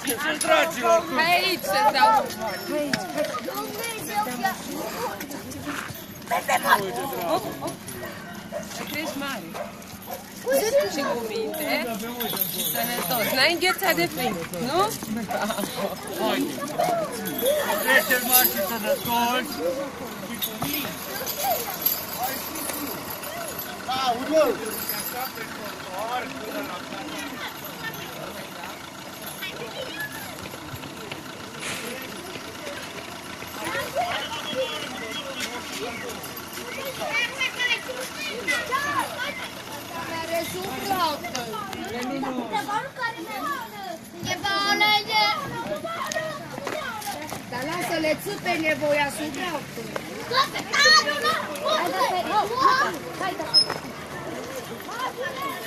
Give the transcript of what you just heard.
Sunt dragilor! Hai aici să-ți dau. Aici. Să crești mare. Și cu minte. Sănătos. N-ai înghețat de frig, nu? Creșteți mari și sănătoși! Da, urmă! Dar lasă-le țâpe nevoia sub Hai,